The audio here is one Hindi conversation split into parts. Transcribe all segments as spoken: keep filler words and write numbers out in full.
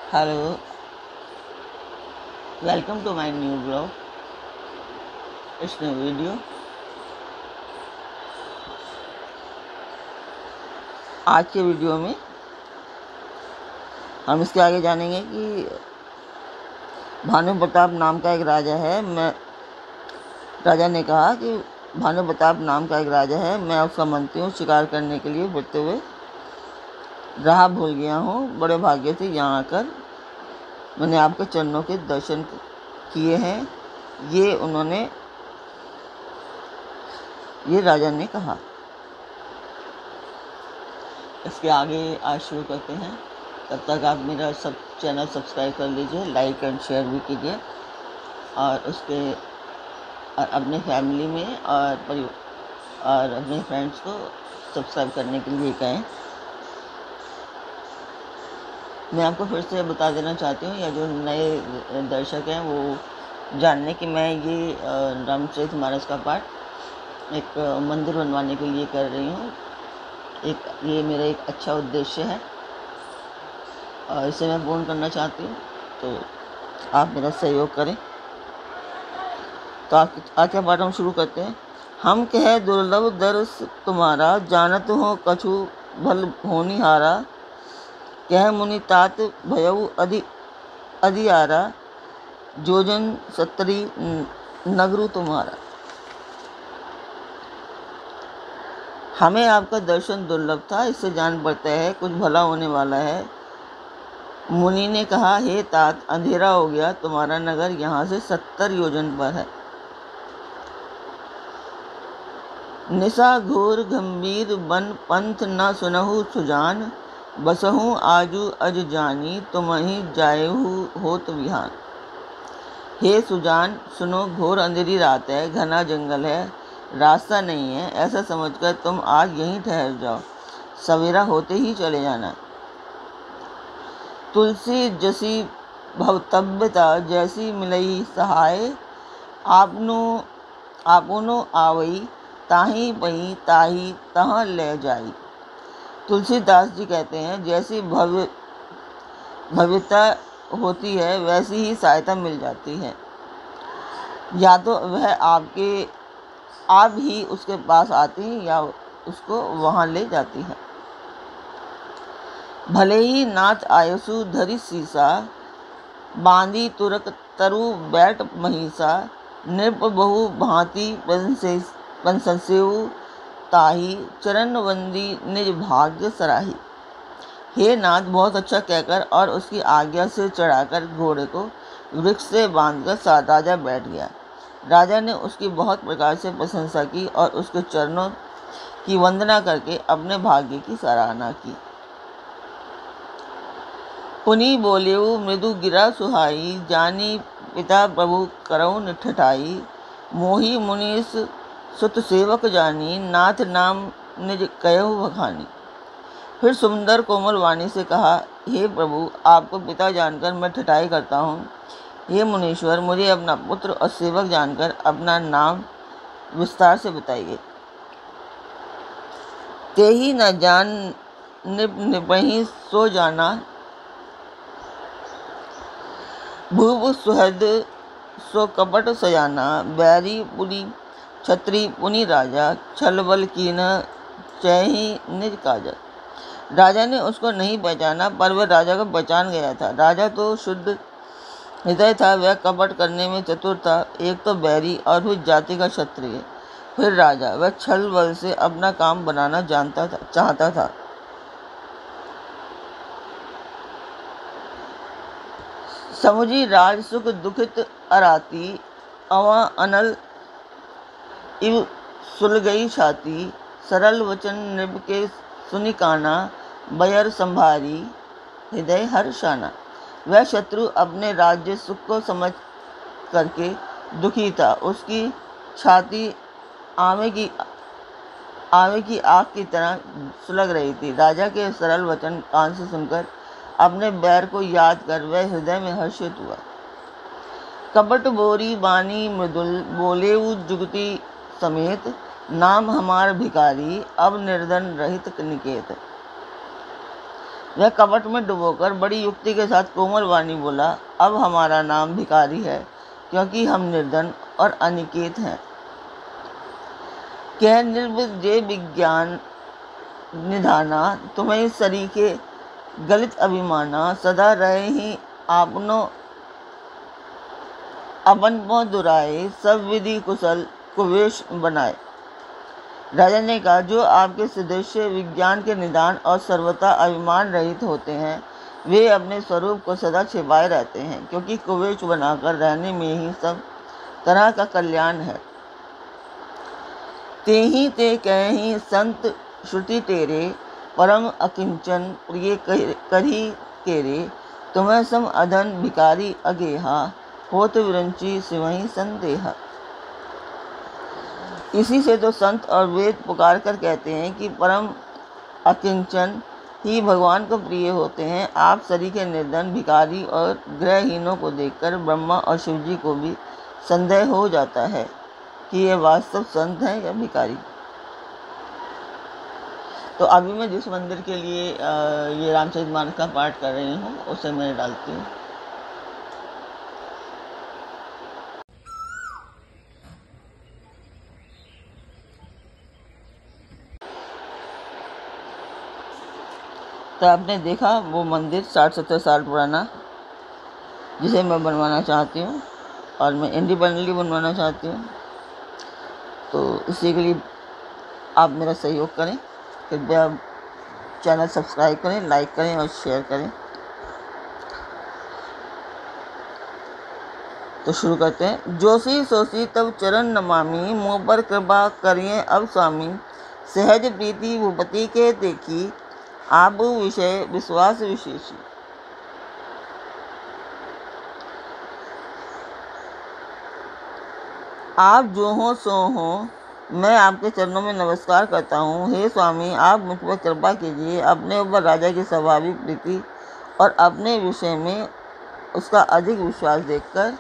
Hello, welcome to my new blog. इस न्यू वीडियो आज के वीडियो में हम इसके आगे जानेंगे कि भानु प्रताप नाम का एक राजा है। मैं राजा ने कहा कि भानु प्रताप नाम का एक राजा है, मैं उसका मंत्री हूँ। शिकार करने के लिए फिरते हुए राह भूल गया हूँ। बड़े भाग्य से यहाँ आकर मैंने आपके चरणों के दर्शन किए हैं। ये उन्होंने ये राजा ने कहा। इसके आगे आज शुरू करते हैं। तब तक आप मेरा सब चैनल सब्सक्राइब कर लीजिए, लाइक एंड शेयर भी कीजिए और उसके और अपने फैमिली में और परिवार और अपने फ्रेंड्स को सब्सक्राइब करने के लिए कहें। मैं आपको फिर से बता देना चाहती हूँ, या जो नए दर्शक हैं वो जानने कि मैं ये रामचरितमानस का पाठ एक मंदिर बनवाने के लिए कर रही हूँ। एक ये मेरा एक अच्छा उद्देश्य है और इसे मैं पूर्ण करना चाहती हूँ, तो आप मेरा सहयोग करें। तो आप आज का पाठ हम शुरू करते हैं। हम कह दुर्लभ दर्श तुम्हारा, जानत हो कछु भल होनिहारा। कह मुनि तात भयउ अधि अधियारा, जोजन सत्तरी नगरु तुम्हारा। हमें आपका दर्शन दुर्लभ था, इससे जान पड़ता है कुछ भला होने वाला है। मुनि ने कहा, हे तात, अंधेरा हो गया, तुम्हारा नगर यहाँ से सत्तर योजन पर है। निशा घोर गंभीर बन पंथ न सुनहु सुजान। बसहु आजू अज जानी, तुमहि जायहु होत विहान। हे सुजान, सुनो, घोर अंधेरी रात है, घना जंगल है, रास्ता नहीं है। ऐसा समझकर तुम आज यहीं ठहर जाओ, सवेरा होते ही चले जाना। तुलसी जसी भवतव्यता, जैसी मिलई सहाय। आपनो आपनो आवई, ताही पही ताही तहाँ ले जाई। तुलसीदास जी कहते हैं, जैसी भव्य भव्यता होती है वैसी ही सहायता मिल जाती है। या तो वह आपके आप ही उसके पास आती हैं या उसको वहाँ ले जाती हैं। भले ही नाथ आयसु धरि सीसा, बांधी तुरक तरु बैठ महिषा। नृप बहु भांति पंसेउ, ताही चरण वंदी निज भाग्य सराही। हे नाथ, बहुत अच्छा कहकर और उसकी आज्ञा से चढ़ाकर घोड़े को वृक्ष से बांधकर साथ राजा बैठ गया। राजा ने उसकी बहुत प्रकार से प्रशंसा की और उसके चरणों की वंदना करके अपने भाग्य की सराहना की। पुनि बोलेऊ मृदु गिरा सुहाई, जानी पिता प्रभु करऊ निठठाई। मोही मुनीस सुत सेवक जानी, नाथ नाम निज कयहु बखानी। फिर सुंदर कोमल वाणी से कहा, हे प्रभु, आपको पिता जानकर मैं ठठाई करता हूँ। हे मुनीश्वर, मुझे अपना पुत्र और सेवक जानकर अपना नाम विस्तार से बताइए। ते ही न जान निप निपहि सो जाना, भूप सुहृद सो कपट सयाना। बैरी पुरी छत्री पुनि राजा, छल बल कीन चहि निज काजा। राजा ने उसको नहीं पहचाना, पर वह राजा को पहचान गया था। राजा तो शुद्ध हृदय था, वह कपट करने में चतुर था। एक तो बैरी और फिर जाति का क्षत्रिय, फिर राजा। वह छल बल से अपना काम बनाना जानता था चाहता था। समुझी राज सुख दुखित अराती, अवा अनल इव सुल गई छाती। सरल वचन नृप के सुनि काना, बयर संभारी हृदय हर्षाना। वह शत्रु अपने राज्य सुख को समझ करके दुखी था। उसकी छाती आमे की आमे की आग की तरह सुलग रही थी। राजा के सरल वचन कान से सुनकर अपने बैर को याद कर वह हृदय में हर्षित हुआ। कपट बोरी बानी मृदुल, बोलेऊ जुगति समेत। नाम हमार भिकारी, अब निर्धन रहित निकेत। वह कपट में डुबोकर बड़ी युक्ति के साथ कोमल वाणी बोला, अब हमारा नाम भिखारी है, क्योंकि हम निर्धन और अनिकेत हैं। कह निर्विजय विज्ञान निधाना, तुम्हें सरीखे गलित अभिमाना, सदा रहे ही आपनो अपनपो दुराए, सब विधि कुशल कुवेश बनाए। राजा ने कहा, जो आपके सदस्य विज्ञान के निदान और सर्वथा अभिमान रहित होते हैं, वे अपने स्वरूप को सदा छिपाए रहते हैं, क्योंकि कुवेश बनाकर रहने में ही सब तरह का कल्याण है। ते ही ते कहीं संत श्रुति तेरे, परम अकिंचन प्रिय करी केरे, तुम्हें सम अधन भिकारी अगेहा, होत विरंची सिवही संदेहा। इसी से तो संत और वेद पुकार कर कहते हैं कि परम अकिंचन ही भगवान को प्रिय होते हैं। आप सरीखे निर्धन भिखारी और ग्रहहीनों को देखकर ब्रह्मा और शिव जी को भी संदेह हो जाता है कि ये वास्तव संत हैं या भिखारी। तो अभी मैं जिस मंदिर के लिए ये रामचरितमानस का पाठ कर रही हूँ उसे मैं डालती हूँ। तो आपने देखा वो मंदिर साठ सत्तर साल पुराना, जिसे मैं बनवाना चाहती हूँ और मैं इंडिपेंडेंटली बनवाना चाहती हूँ। तो इसी के लिए आप मेरा सहयोग करें, कृपया चैनल सब्सक्राइब करें, लाइक करें और शेयर करें। तो शुरू करते हैं। जोशी सोशी तब चरण नमामि, मुँह पर कृपा करिए अब स्वामी, सहज प्रीति भूपति के देखी, आप विषय विश्वास विशेषी। आप जो हो सो हो, मैं आपके चरणों में नमस्कार करता हूँ। हे स्वामी, आप मुझ पर कृपा कीजिए। अपने ऊपर राजा की स्वाभाविक प्रीति और अपने विषय में उसका अधिक विश्वास देखकर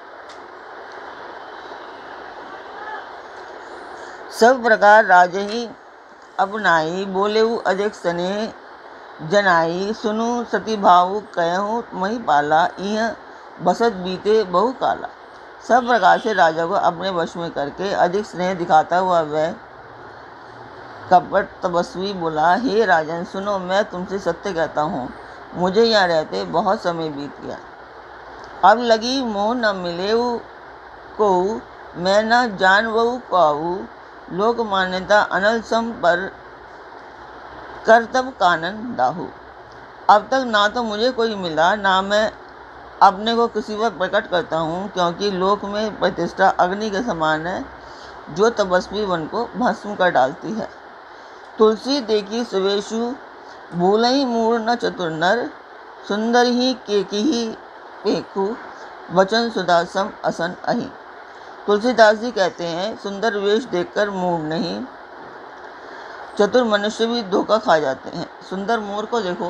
सब प्रकार राज ही अपनाई, बोले वो अधिक स्नेह जनाई, सुनु सती भाव कहूँ मही पाला, यह बसत बीते बहु काला। सब प्रकार से राजा को अपने वश में करके अधिक स्नेह दिखाता हुआ वह कपट तपस्वी बोला, हे राजन सुनो, मैं तुमसे सत्य कहता हूँ, मुझे यहाँ रहते बहुत समय बीत गया। अब लगी मोह न मिले को, मैं न जान वहु पाऊ, लोक मान्यता अनल सम पर कर्तव्य कानन दाहू। अब तक ना तो मुझे कोई मिला, ना मैं अपने को किसी पर प्रकट करता हूँ, क्योंकि लोक में प्रतिष्ठा अग्नि के समान है, जो तपस्वी वन को भस्म कर डालती है। तुलसी देखी सुवेशु, भूलहि मूढ़ न चतुर नर, सुंदर ही केकही पेखु, वचन सुदासम असन अहि। तुलसीदास जी कहते हैं, सुंदर वेश देखकर मूढ़ नहीं, चतुर मनुष्य भी धोखा खा जाते हैं। सुंदर मोर को देखो,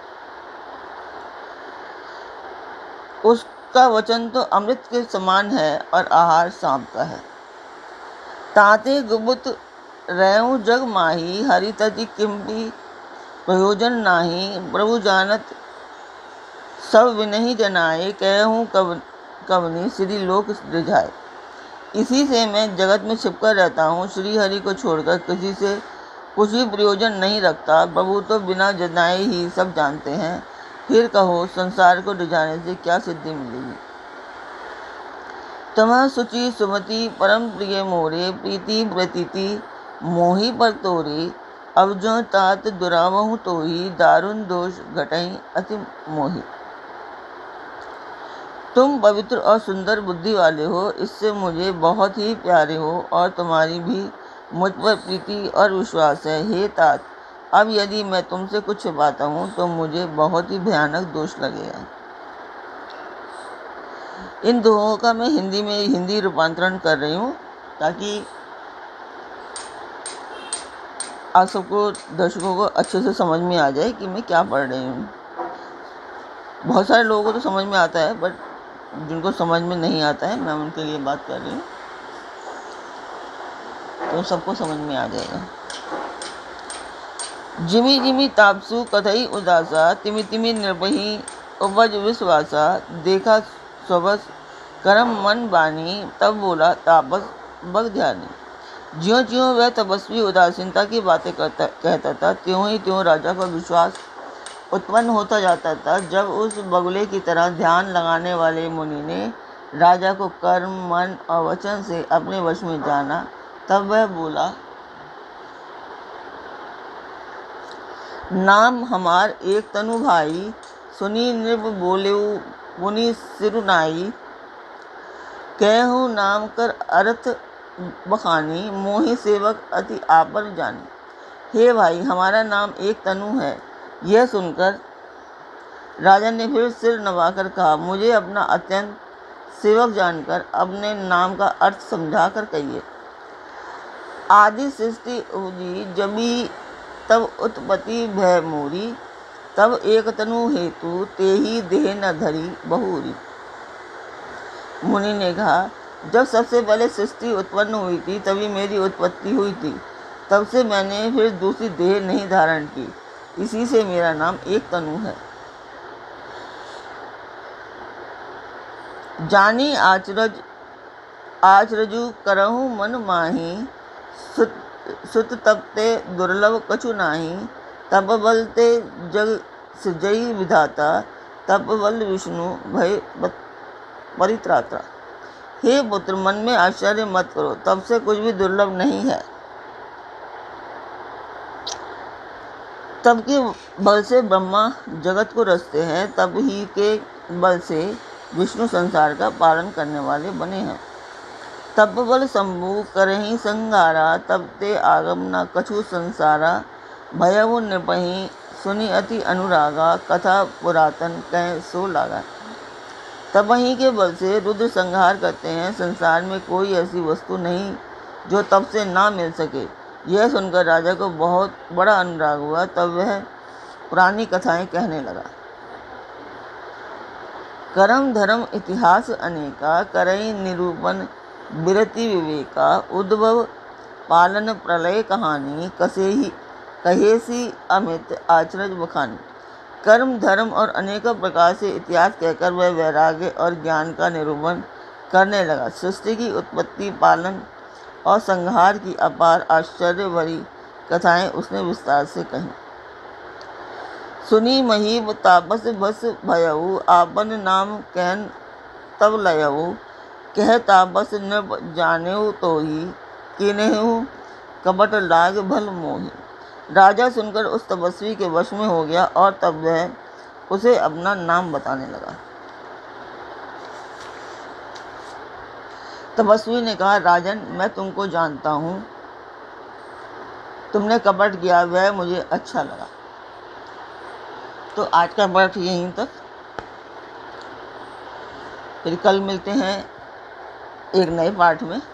उसका वचन तो अमृत के समान है और आहार सांप का है। ताते गुबुत रहूं जग माही, हरि तति किंपि प्रयोजन नाही, प्रभु जानत सब विनहि जनाए, कहूँ कब कवनी श्री लोक रिझाए। इसी से मैं जगत में छिपकर रहता हूँ, श्री हरि को छोड़कर किसी से कुछ भी प्रयोजन नहीं रखता। प्रभु तो बिना जनाए ही सब जानते हैं, फिर कहो संसार को रिझाने से क्या सिद्धि मिलेगी। तमह सुचि सुमति परम प्रिय मोरे, प्रीति प्रतीति मोहि पर तोरे, अब जो तात दुरावहु तोहि, दारुण दोष घटई अति मोहि। तुम पवित्र और सुंदर बुद्धि वाले हो, इससे मुझे बहुत ही प्यारे हो और तुम्हारी भी मुझ पर प्रीति और विश्वास है। हे तात, अब यदि मैं तुमसे कुछ छिपाता हूँ तो मुझे बहुत ही भयानक दोष लगेगा। इन दोहों का मैं हिंदी में हिंदी रूपांतरण कर रही हूँ, ताकि आप सबको दर्शकों को अच्छे से समझ में आ जाए कि मैं क्या पढ़ रही हूँ। बहुत सारे लोगों को तो समझ में आता है, बट जिनको समझ में नहीं आता है मैं उनके लिए बात कर रही हूँ, तो सबको समझ में आ जाएगा। जिमि जिमि तापसु कथई उदासा, तिमि तिमि निर्भही उपज विश्वासा। देखा स्वबस करम मन बानी, तब बोला तापस बग ध्यानी। ज्यों ज्यों वह तपस्वी उदासीनता की बातें करता कहता था, त्यों ही त्यों राजा का विश्वास उत्पन्न होता जाता था। जब उस बगुले की तरह ध्यान लगाने वाले मुनि ने राजा को कर्म मन और वचन से अपने वश में जाना, तब वह बोला, नाम हमार एक तनु भाई। सुनी नृप बोले मुनि सिरुनाई, कहूँ नाम कर अर्थ बखानी, मोहि सेवक अति आपर जानी। हे भाई, हमारा नाम एक तनु है। यह सुनकर राजा ने फिर सिर नवाकर कहा, मुझे अपना अत्यंत सेवक जानकर अपने नाम का अर्थ समझा कर कहिए। आदि सृष्टि उपजी जबी, तब उत्पत्ति भय मोरी। तब एक तनु हेतु, तेहि देह न धरी बहुरी। मुनि ने कहा, जब सबसे पहले सृष्टि उत्पन्न हुई थी तभी मेरी उत्पत्ति हुई थी। तब से मैंने फिर दूसरी देह नहीं धारण की, इसी से मेरा नाम एक तनु है। जानी आचरज आचरजु करहु मन माही, सुत सुत तपते दुर्लभ कछु नाही। तप बलते जग सृजई विधाता, तप बल विष्णु भय परित्राता। हे पुत्र, मन में आश्चर्य मत करो, तब से कुछ भी दुर्लभ नहीं है। तब के बल से ब्रह्मा जगत को रचते हैं, तब ही के बल से विष्णु संसार का पालन करने वाले बने हैं। तब बल शंभु करही संगारा, तब ते आगम न कछु संसारा। भयउ नृपहि सुनि अति अनुरागा, कथा पुरातन कह सो लागा। तब वहीं के बल से रुद्र संहार करते हैं। संसार में कोई ऐसी वस्तु नहीं जो तब से ना मिल सके। यह सुनकर राजा को बहुत बड़ा अनुराग हुआ। तब वह पुरानी कथाएं कहने लगा। कर्म धर्म इतिहास अनेका, करई निरूपण विरति विवेका। उद्भव पालन प्रलय कहानी, कसे ही कहेसी अमित आचरज बखानी। कर्म धर्म और अनेकों प्रकार से इतिहास कहकर वह वैराग्य और ज्ञान का निरूपण करने लगा। सृष्टि की उत्पत्ति, पालन और संहार की अपार आश्चर्य भरी कथाएं उसने विस्तार से कही। सुनी महीब तापस बस भयऊ, आपन नाम कहन तब लयऊ। कह तापस नृप जानेऊ तोहि, किन्हु कपट लाग भल मोहि। राजा सुनकर उस तपस्वी के वश में हो गया और तब वह उसे अपना नाम बताने लगा। तपस्वी ने कहा, राजन, मैं तुमको जानता हूँ। तुमने कपट किया, वह मुझे अच्छा लगा। तो आज का पाठ यहीं तक। फिर कल मिलते हैं एक नए पाठ में,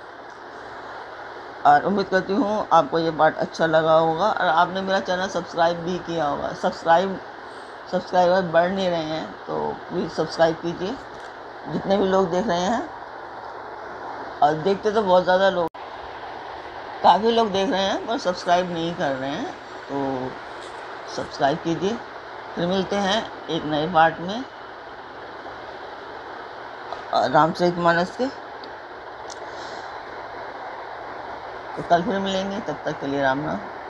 और उम्मीद करती हूँ आपको ये पाठ अच्छा लगा होगा और आपने मेरा चैनल सब्सक्राइब भी किया होगा। सब्सक्राइब सब्सक्राइबर बढ़ नहीं रहे हैं, तो प्लीज़ सब्सक्राइब कीजिए जितने भी लोग देख रहे हैं। और देखते तो बहुत ज़्यादा लोग, काफ़ी लोग देख रहे हैं पर सब्सक्राइब नहीं कर रहे हैं, तो सब्सक्राइब कीजिए। फिर मिलते हैं एक नए पाठ में रामचरितमानस के। तो कल फिर मिलेंगे, तब तक के लिए राम राम।